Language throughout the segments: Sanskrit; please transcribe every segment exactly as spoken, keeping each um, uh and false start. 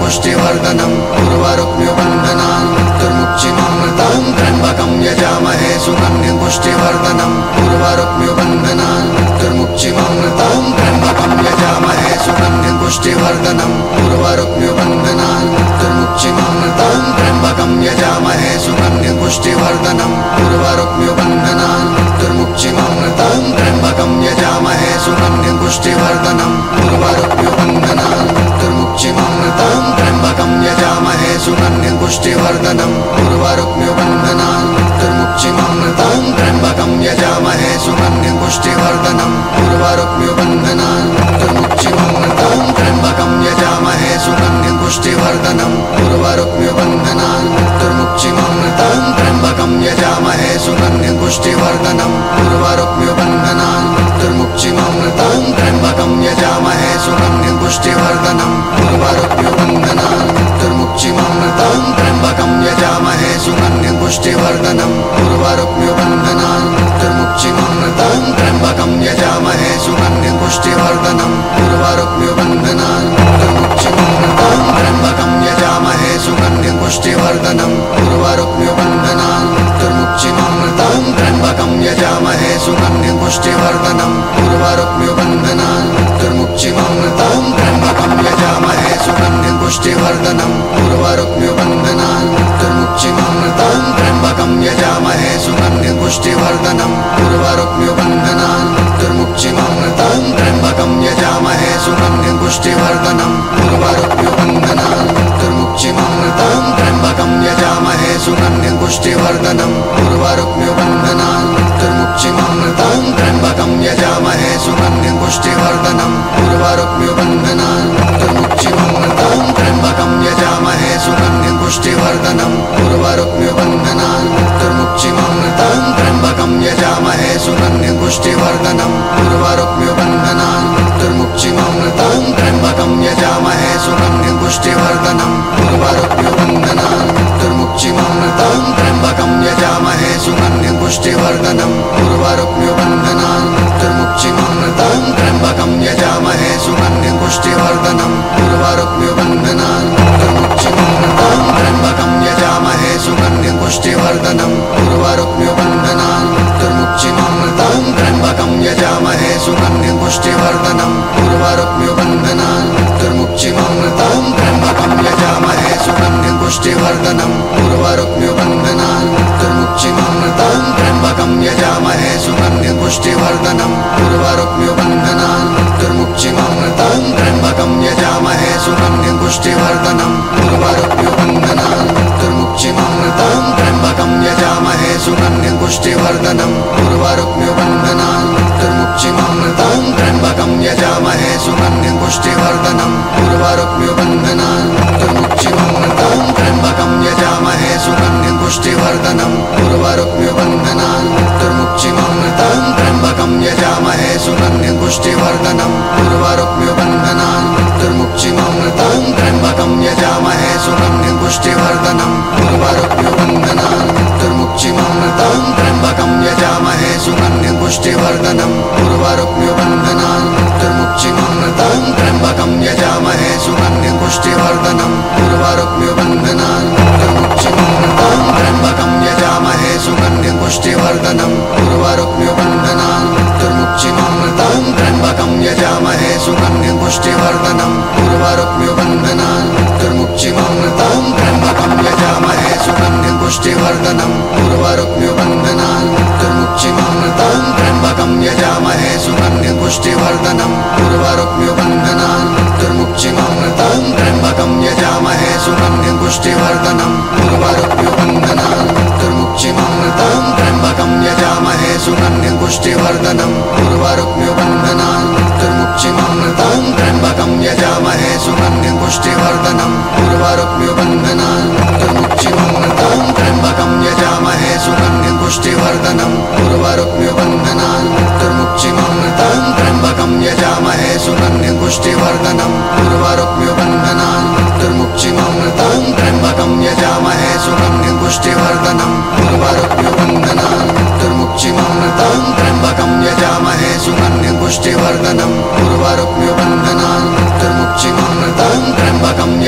पुष्टिवर्धनम् उर्वारुक्म्युबन्धनान् मृत्युर्मुक्षिमामृतां त्र्यम्बकं यजामहे सुगन्धिं पुष्टिवर्धनम् उर्वारुक्म्युबन्धनान् मृत्युर्मुक्षिमामृतां त्र्यम्बकं यजामहे सुगन्धिं पुष्टिवर्धनम् उर्वारुक्म्युबन्धनान् मृत्युर्मुक्षिमामृतां त्र्यम्बकं यजामहे सुगन्धिं पुष्टिवर्धनम् उर्वारुक्म्युबन्धनान् मृत्युर्मुक्षिमामृतां त्र्यम्बकं यजामहे सुगन्धिं पुष्टिवर्धनम् उर्वारुक्म्युबन्धनान् मृत्युर्मुक्षिमामृतां त्र्यम्बकं यजामहे सुगन्धिं पुष्टिवर्धनम् उर्वारुक्म्युबन्धनान् मृत्युर्मुक्षिमामृतां त्र्यम्बकं यजामहे सुगन्धिं पुष्टिवर्धनम् उर्वारुक्म्युबन्धनान् मृत्युर्मुक्षिमामृतां त्र्यम्बकं यजामहे सुगन्धिं पुष्टिवर्धनम् उर्वारुक्म्युबन्धनान् मृत्युर्मुक्षिमामृतां त्र्यम्बकं यजामहे सुगन्धिं पुष्टिवर्धनम् उर्वारुक्म्युबन्धनान् मृत्युर्मुक्षिमामृतां त्र्यम्बकं यजामहे सुगन्धिं पुष्टिवर्धनम् उर्वारुक्म्युबन्धनान् मृत्युर्मुक्षिमामृतां त्र्यम्बकं यजामहे सुगन्धिं पुष्टिवर्धनम् उर्वारुक्म्युबन्धनान् मृत्युर्मुक्षिमामृतां त्र्यम्बकं यजामहे सुगन्धिं पुष्टिवर्धनम् उर्वारुक्म्युबन्धनान् मृत्युर्मुक्षिमामृतां त्र्यम्बकं यजामहे सुगन्धिं पुष्टिवर्धनम् उर्वारुक्म्युबन्धनान् मृत्युर्मुक्षिमामृतां त्र्यम्बकं यजामहे सुगन्धिं पुष्टिवर्धनम् उर्वारुक्म्युबन्धनान् मृत्युर्मुक्षिमामृतां त्र्यम्बकं यजामहे सुगन्धिं पुष्टिवर्धनम् उर्वारुक्म्युबन्धनान् मृत्युर्मुक्षिमामृतां त्र्यम्बकं यजामहे सुगन्धिं पुष्टिवर्धनम् उर्वारुक्म्युबन्धनान् मृत्युर्मुक्षिमामृतां त्र्यम्बकं यजामहे सुगन्धिं पुष्टिवर्धनम् उर्वारुक्म्युबन्धनान् मृत्युर्मुक्षिमामृतां त्र्यम्बकं यजामहे सुगन्धिं पुष्टिवर्धनम् उर्वारुक्म्युबन्धनान् मृत्युर्मुक्षिमामृतां त्र्यम्बकं यजामहे सुगन्धिं पुष्टिवर्धनम् उर्वारुक्म्युबन्धनान् मृत्युर्मुक्षिमामृतां त्र्यम्बकं यजामहे सुगन्धिं पुष्टिवर्धनम् उर्वारुक्म्युबन्धनान् मृत्युर्मुक्षिमामृतां त्र्यम्बकं यजामहे सुगन्धिं पुष्टिवर्धनम् उर्वारुक्म्युबन्धनान् मृत्युर्मुक्षिमामृतां त्र्यम्बकं यजामहे सुगन्धिं पुष्टिवर्धनम् उर्वारुक्म्युबन्धनान् मृत्युर्मुक्षिमामृतां त्र्यम्बकं यजामहे सुगन्धिं पुष्टिवर्धनम् उर्वारुक्म्युबन्धनान् मृत्युर्मुक्षिमामृतां त्र्यम्बकं यजामहे सुगन्धिं पुष्टिवर्धनम् उर्वारुक्म्युबन्धनान् मृत्युर्मुक्षिमामृतां त्र्यम्बकं यजामहे सुगन्धिं पुष्टिवर्धनम् उर्वारुक्म्युबन्धनान् मृत्युर्मुक्षिमामृतां त्र्यम्बकं यजामहे सुगन्धिं पुष्टिवर्धनम् उर्वारुक्म्युबन्धनान् मृत्युर्मुक्षिमामृतां त्र्यम्बकं यजामहे सुगन्धिं पुष्टिवर्धनम् उर्वारुक्म्युबन्धनान् मृत्युर्मुक्षिमामृतां त्र्यम्बकं यजामहे सुगन्धिं पुष्टिवर्धनम् उर्वारुक्म्युबन्धनान् मृत्युर्मुक्षिमामृतां त्र्यम्बकं यजामहे सुगन्धिं पुष्टिवर्धनम् उर्वारुक्म्युबन्धनान् मृत्युर्मुक्षिमामृतां त्र्यम्बकं यजामहे सुगन्धिं पुष्टिवर्धनम् उर्वारुक्म्युबन्धनान् मृत्युर्मुक्षिमामृतां त्र्यम्बकं यजामहे सुगन्धिं पुष्टिवर्धनम् उर्वारुक्म्युबन्धनान् मृत्युर्मुक्षिमामृतां त्र्यम्बकं यजामहे सुगन्धिं पुष्टिवर्धनम् उर्वारुक्म्युबन्धनान् मृत्युर्मुक्षिमामृतां त्र्यम्बकं यजामहे सुगन्धिं पुष्टिवर्धनम् उर्वारुक्म्युबन्धनान् मृत्युर्मुक्षिमामृतां त्र्यम्बकं यजामहे सुगन्धिं पुष्टिवर्धनम् उर्वारुक्म्युबन्धनान् मृत्युर्मुक्षिमामृतां त्र्यम्बकं यजामहे सुगन्धिं पुष्टिवर्धनम् उर्वारुक्म्युबन्धनान् मृत्युर्मुक्षिमामृतां त्र्यम्बकं यजामहे सुगन्धिं पुष्टिवर्धनम् उर्वारुक्म्युबन्धनान् मृत्युर्मुक्षिमामृतां त्र्यम्बकं यजामहे सुगन्धिं पुष्टिवर्धनम् उर्वारुक्म्युबन्धनान् मृत्युर्मुक्षिमामृतां त्र्यम्बकं यजामहे सुगन्धिं पुष्टिवर्धनम् उर्वारुक्म्युबन्धनान् मृत्युर्मुक्षिमामृतां त्र्यम्बकं यजामहे सुगन्धिं पुष्टिवर्धनम् उर्वारुक्म्युबन्धनान् मृत्युर्मुक्षिमामृतां त्र्यम्बकं यजामहे सुगन्धिं पुष्टिवर्धनम् उर्वारुक्म्युबन्धनान् मृत्युर्मुक्षिमामृतां त्र्यम्बकं यजामहे सुगन्धिं पुष्टिवर्धनम् उर्वारुक्म्युबन्धनान् मृत्युर्मुक्षिमामृतां त्र्यम्बकं यजामहे सुगन्धिं पुष्टिवर्धनम् उर्वारुक्म्युबन्धनान् मृत्युर्मुक्षिमामृतां त्र्यम्बकं यजामहे सुगन्धिं पुष्टिवर्धनम् उर्वारुक्म्युबन्धनान् मृत्युर्मुक्षिमामृतां त्र्यम्बकं यजामहे सुगन्धिं पुष्टिवर्धनम् उर्वारुक्म्युबन्धनान् मृत्युर्मुक्षिमामृतां त्र्यम्बकं यजामहे सुगन्धिं पुष्टिवर्धनम् उर्वारुक्म्युबन्धनान् मृत्युर्मुक्षिमामृतां त्र्यम्बकं यजामहे सुगन्धिं पुष्टिवर्धनम् उर्वारुक्म्युबन्धनान् मृत्युर्मुक्षिमामृतां त्र्यम्बकं यजामहे सुगन्धिं पुष्टिवर्धनम् उर्वारुक्म्युबन्धनान् मृत्युर्मुक्षिमामृतां त्र्यम्बकं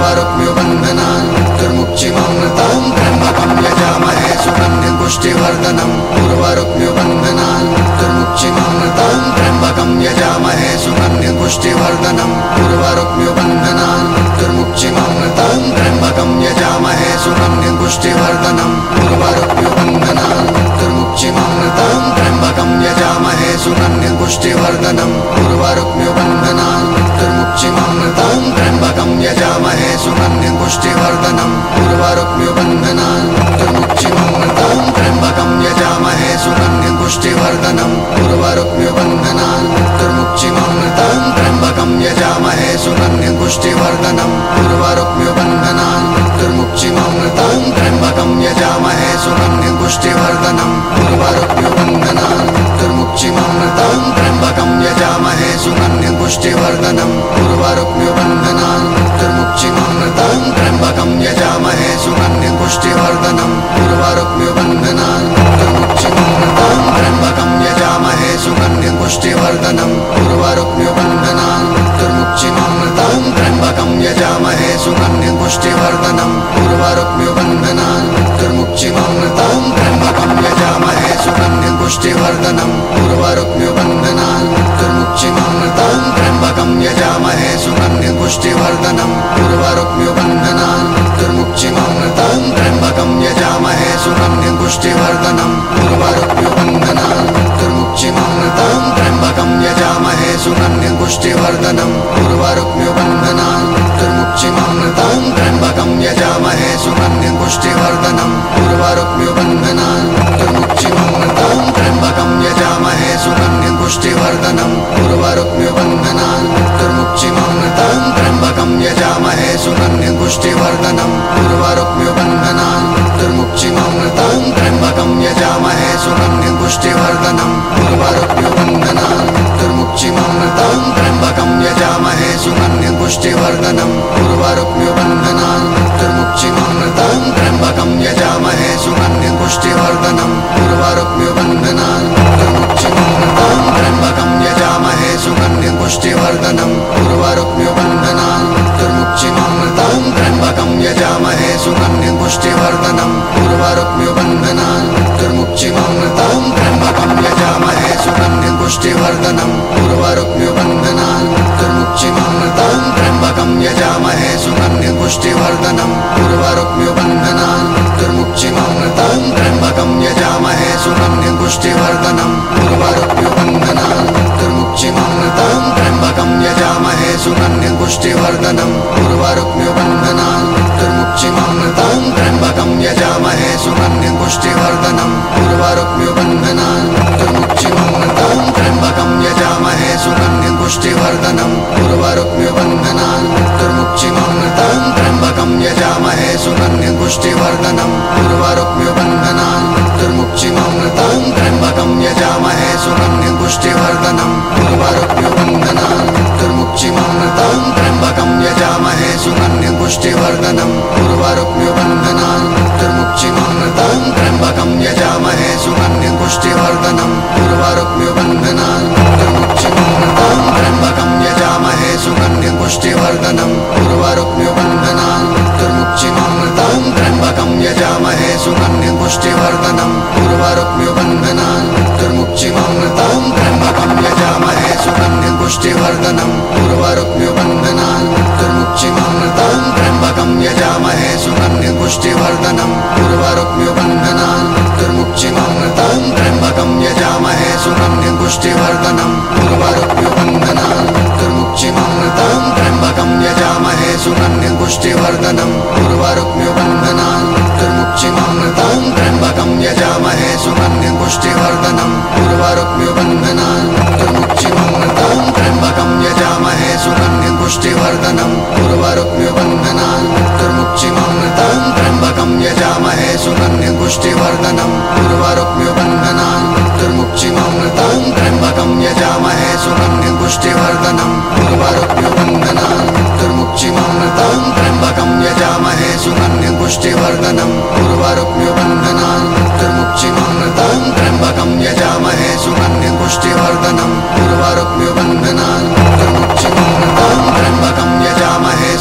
उर्वारुक्म्युबन्धनान् मृत्युर्मुक्षिमामृतां त्र्यम्बकं यजामहे सुगन्धिं पुष्टिवर्धनम् उर्वारुक्म्युबन्धनान् मृत्युर्मुक्षिमामृतां त्र्यम्बकं यजामहे सुगन्धिं पुष्टिवर्धनम् उर्वारुक्म्युबन्धनान् मृत्युर्मुक्षिमामृतां त्र्यम्बकं यजामहे सुगन्धिं पुष्टिवर्धनम् उर्वारुक्म्युबन्धनान् मृत्युर्मुक्षिमामृतां त्र्यम्बकं यजामहे सुगन्धिं पुष्टिवर्धनम् उर्वारुक्म्युबन्धनान् मृत्युर्मुक्षिमामृतां त्र्यम्बकं यजामहे सुगन्धिं पुष्टिवर्धनम् उर्वारुक्म्युबन्धनान् मृत्युर्मुक्षिमामृतां त्र्यम्बकं यजामहे सुगन्धिं पुष्टिवर्धनम् उर्वारुक्म्युबन्धनान् मृत्युर्मुक्षिमामृतां त्र्यम्बकं यजामहे सुगन्धिं पुष्टिवर्धनम् उर्वारुक्म्युबन्धनान् मृत्युर्मुक्षिमामृतां त्र्यम्बकं यजामहे सुगन्धिं पुष्टिवर्धनम् उर्वारुक्म्युबन्धनान् मृत्युर्मुक्षिमामृतां त्र्यम्बकं यजामहे सुगन्धिं पुष्टिवर्धनम् उर्वारुक्म्युबन्धनान् मृत्युर्मुक्षिमामृतां त्र्यम्बकं यजामहे सुगन्धिं पुष्टिवर्धनम् उर्वारुक्म्युबन्धनान् मृत्युर्मुक्षिमामृतां त्र्यम्बकं यजामहे सुगन्धिं पुष्टिवर्धनम् उर्वारुक्म्युबन्धनान् मृत्युर्मुक्षिमामृतां त्र्यम्बकं यजामहे सुगन्धिं पुष्टिवर्धनम् उर्वारुक्म्युबन्धनान् मृत्युर्मुक्षिमामृतां त्र्यम्बकं यजामहे सुगन्धिं पुष्टिवर्धनम् उर्वारुक्म्युबन्धनान् मृत्युर्मुक्षिमामृतां त्र्यम्बकं यजामहे सुगन्धिं पुष्टिवर्धनम् उर्वारुक्म्युबन्धनान् मृत्युर्मुक्षिमामृतां त्र्यम्बकं यजामहे सुगन्धिं पुष्टिवर्धनम् उर्वारुक्म्युबन्धनान् मृत्युर्मुक्षिमामृतां त्र्यम्बकं यजामहे सुगन्धिं पुष्टिवर्धनम् उर्वारुक्म्युबन्धनान् मृत्युर्मुक्षिमामृतां त्र्यम्बकं यजामहे सुगन्धिं पुष्टिवर्धनम् उर्वारुक्म्युबन्धनान् मृत्युर्मुक्षिमामृतां त्र्यम्बकं यजामहे सुगन्धिं पुष्टिवर्धनम् उर्वारुक्म्युबन्धनान् मृत्युर्मुक्षिमामृतां त्र्यम्बकं यजामहे सुगन्धिं पुष्टिवर्धनम् उर्वारुक्म्युबन्धनान् मृत्युर्मुक्षिमामृतां त्र्यम्बकं यजामहे सुगन्धिं पुष्टिवर्धनम् उर्वारुक्म्युबन्धनान् मृत्युर्मुक्षिमामृतां त्र्यम्बकं यजामहे सुगन्धिं पुष्टिवर्धनम् उर्वारुक्म्युबन्धनान् मृत्युर्मुक्षिमामृतां त्र्यम्बकं यजामहे सुगन्धिं पुष्टिवर्धनम् उर्वारुक्म्युबन्धनान् मृत्युर्मुक्षिमामृतां त्र्यम्बकं यजामहे सुगन्धिं पुष्टिवर्धनम् उर्वारुक्म्युबन्धनान् मृत्युर्मुक्षिमामृतां त्र्यम्बकं यजामहे सुगन्धिं पुष्टिवर्धनम् उर्वारुक्म्युबन्धनान् मृत्युर्मुक्षिमामृतां त्र्यम्बकं यजामहे सुगन्धिं पुष्टिवर्धनम् उर्वारुक्म्युबन्धनान् मृत्युर्मुक्षिमामृतां त्र्यम्बकं यजामहे सुगन्धिं पुष्टिवर्धनम् उर्वारुक्म्युबन्धनान् मृत्युर्मुक्षिमामृतां त्र्यम्बकं यजामहे सुगन्धिं पुष्टिवर्धनम् उर्वारुक्म्युबन्धनान् मृत्युर्मुक्षिमामृतां त्र्यम्बकं यजामहे सुगन्धिं पुष्टिवर्धनम् उर्वारुक्म्युबन्धनान् मृत्युर्मुक्षिमामृतां त्र्यम्बकं यजामहे सुगन्धिं पुष्टिवर्धनम् उर्वारुक्म्युबन्धनान् मृत्युर्मुक्षिमामृतां त्र्यम्बकं यजामहे सुगन्धिं पुष्टिवर्धनम् उर्वारुक्म्युबन्धनान् मृत्युर्मुक्षिमामृतां त्र्यम्बकं यजामहे सुगन्धिं पुष्टिवर्धनम् उर्वारुक्म्युबन्धनान् मृत्युर्मुक्षिमामृतां त्र्यम्बकं यजामहे सुगन्धिं पुष्टिवर्धनम् उर्वारुक्म्युबन्धनान् मृत्युर्मुक्षिमामृतां त्र्यम्बकं यजामहे सुगन्धिं पुष्टिवर्धनम् उर्वारुक्म्युबन्धनान् मृत्युर्मुक्षिमामृतां त्र्यम्बकं यजामहे सुगन्धिं पुष्टिवर्धनम् उर्वारुक्म्युबन्धनान् मृत्युर्मुक्षिमामृतां त्र्यम्बकं यजामहे सुगन्धिं पुष्टिवर्धनम् उर्वारुक्म्युबन्धनान् मृत्युर्मुक्षिमामृतां त्र्यम्बकं यजामहे सुगन्धिं पुष्टिवर्धनम् उर्वारुक्म्युबन्धनान् मृत्युर्मुक्षिमामृतां त्र्यम्बकं यजामहे सुगन्धिं पुष्टिवर्धनम् उर्वारुक्म्युबन्धनान् मृत्युर्मुक्षिमामृतां त्र्यम्बकं यजामहे सुगन्धिं पुष्टिवर्धनम् उर्वारुक्म्युबन्धनान् मृत्युर्मुक्षिमामृतां त्र्यम्बकं यजामहे सुगन्धिं पुष्टिवर्धनम् उर्वारुक्म्युबन्धनान् मृत्युर्मुक्षिमामृतां त्र्यम्बकं यजामहे सुगन्धिं पुष्टिवर्धनम् उर्वारुक्म्युबन्धनान् मृत्युर्मुक्षिमामृतां त्र्यम्बकं यजामहे सुगन्धिं पुष्टिवर्धनम् उर्वारुक्म्युबन्धनान् मृत्युर्मुक्षिमामृतां त्र्यम्बकं यजामहे सुगन्धिं पुष्टिवर्धनम् उर्वारुक्म्युबन्धनान् मृत्युर्मुक्षिमामृतां त्र्यम्बकं यजामहे सुगन्धिं पुष्टिवर्धनम् उर्वारुक्म्युबन्धनान् मृत्युर्मुक्षिमामृतां त्र्यम्बकं यजामहे सुगन्धिं पुष्टिवर्धनम् उर्वारुक्म्युबन्धनान् मृत्युर्मुक्षिमामृतां त्र्यम्बकं यजामहे सुगन्धिं पुष्टिवर्धनम् उर्वारुक्म्युबन्धनान् मृत्युर्मुक्षिमामृतां त्र्यम्बकं यजामहे सुगन्धिं पुष्टिवर्धनम् उर्वारुक्म्युबन्धनान् मृत्युर्मुक्षिमामृतां त्र्यम्बकं यजामहे सुगन्धिं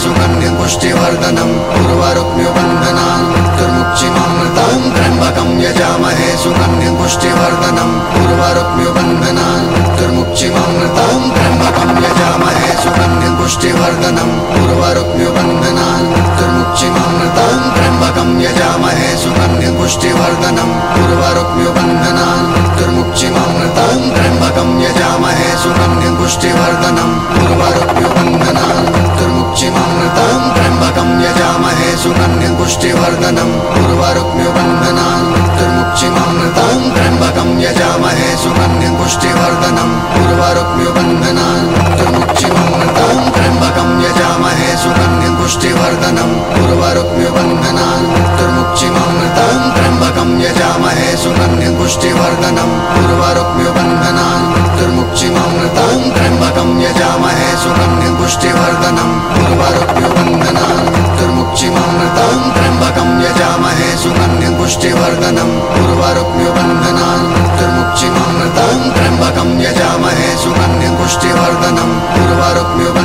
सुगन्धिं पुष्टिवर्धनम् उर्वारुक्म्युबन्धनान् मृत्युर्मुक्षिमामृतां त्र्यम्बकं यजामहे सुगन्धिं पुष्टिवर्धनम् उर्वारुक्म्युबन्धनान् मृत्युर्मुक्षिमामृतां त्र्यम्बकं यजामहे सुगन्धिं पुष्टिवर्धनम् उर्वारुक्म्युबन्धनान् मृत्युर्मुक्षिमामृतां त्र्यम्बकं यजामहे सुगन्धिं पुष्टिवर्धनम् उर्वारुक्म्युबन्धनान् मृत्युर्मुक्षिमामृतां त्र्यम्बकं यजामहे सुगन्धिं पुष्टिवर्धनम् उर्वारुक्म्युबन्धनान् मृत्युर्मुक्षिमामृतां त्र्यम्बकं यजामहे सुगन्धिं पुष्टिवर्धनम् उर्वारुक्म्युबन्धनान् मृत्युर्मुक्षिमामृतां त्र्यम्बकं यजामहे सुगन्धिं पुष्टिवर्धनम् उर्वारुक्म्युबन्धनान् मृत्युर्मुक्षिमामृतां त्र्यम्बकं यजामहे सुगन्धिं पुष्टिवर्धनम् उर्वारुक्म्युबन्धनान् मृत्युर्मुक्षिमामृतां त्र्यम्बकं यजामहे सुगन्धिं पुष्टिवर्धनम् उर्वारुक्म्युबन्धनान् मृत्युर्मुक्षिमामृतां त्र्यम्बकं यजामहे सुगन्धिं पुष्टिवर्धनम् उर्वारुक्म्युबन्धनान् मृत्युर्मुक्षिमामृतां त्र्यम्बकं यजामहे सुगन्धिं पुष्टिवर्धनम् उर्वारुक्म्युबन्धनान् मृत्युर्मुक्षिमामृतां त्र्यम्बकं यजामहे सुगन्धिं पुष्टिवर्धनम् उर्वारुक्म्युबन्धनान्